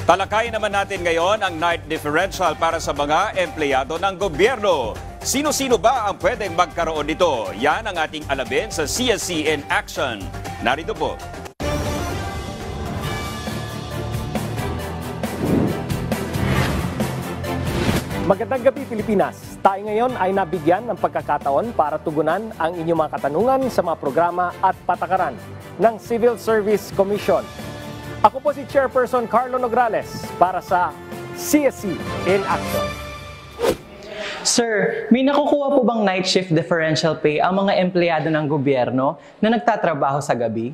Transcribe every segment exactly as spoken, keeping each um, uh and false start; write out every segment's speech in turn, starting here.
Talakayin naman natin ngayon ang night differential para sa mga empleyado ng gobyerno. Sino-sino ba ang pwedeng magkaroon nito? Yan ang ating alamin sa C S C in Action. Narito po. Magandang gabi, Pilipinas. Tayo ngayon ay nabigyan ng pagkakataon para tugunan ang inyong mga katanungan sa mga programa at patakaran ng Civil Service Commission. Ako po si Chairperson Carlo Nograles para sa C S C in Action. Sir, may nakukuha po bang night shift differential pay ang mga empleyado ng gobyerno na nagtatrabaho sa gabi?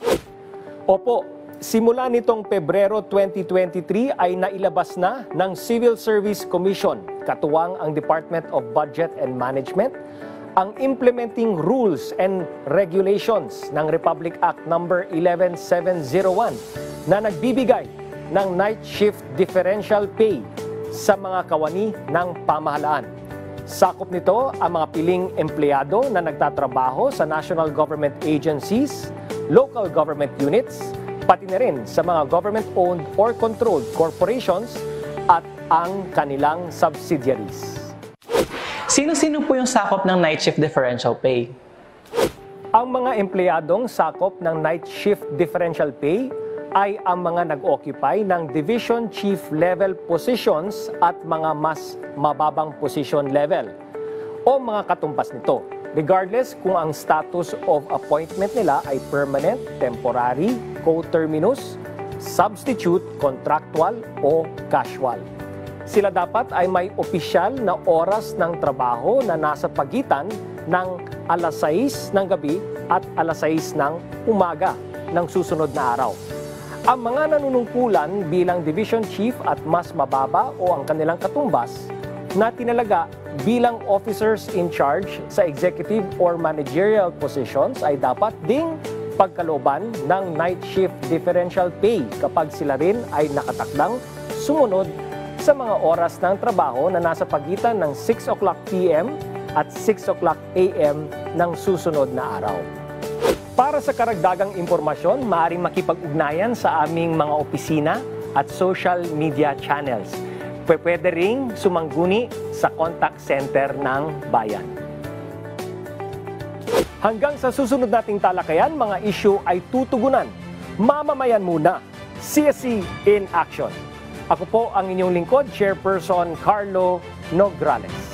Opo, simula nitong Pebrero twenty twenty-three ay nailabas na ng Civil Service Commission, katuwang ang Department of Budget and Management, ang implementing rules and regulations ng Republic Act number eleven seven oh one na nagbibigay ng night shift differential pay sa mga kawani ng pamahalaan. Sakop nito ang mga piling empleyado na nagtatrabaho sa national government agencies, local government units, pati na rin sa mga government-owned or controlled corporations at ang kanilang subsidiaries. Sino-sino po yung sakop ng night shift differential pay? Ang mga empleyadong sakop ng night shift differential pay ay ang mga nag-occupy ng division chief level positions at mga mas mababang position level o mga katumbas nito, regardless kung ang status of appointment nila ay permanent, temporary, coterminous, substitute, contractual o casual. Sila dapat ay may opisyal na oras ng trabaho na nasa pagitan ng alas sais ng gabi at alas sais ng umaga ng susunod na araw. Ang mga nanunungkulan bilang division chief at mas mababa o ang kanilang katumbas na tinalaga bilang officers in charge sa executive or managerial positions ay dapat ding pagkalooban ng night shift differential pay kapag sila rin ay nakatakdang sumunod sa mga oras ng trabaho na nasa pagitan ng six o'clock p m at six o'clock a m ng susunod na araw. Para sa karagdagang impormasyon, maaaring makipag-ugnayan sa aming mga opisina at social media channels. Pwede ring sumangguni sa contact center ng bayan. Hanggang sa susunod nating talakayan, mga issue ay tutugunan. Mamamayan muna. C S C in Action. Ako po ang inyong lingkod, Chairperson Carlo Nograles.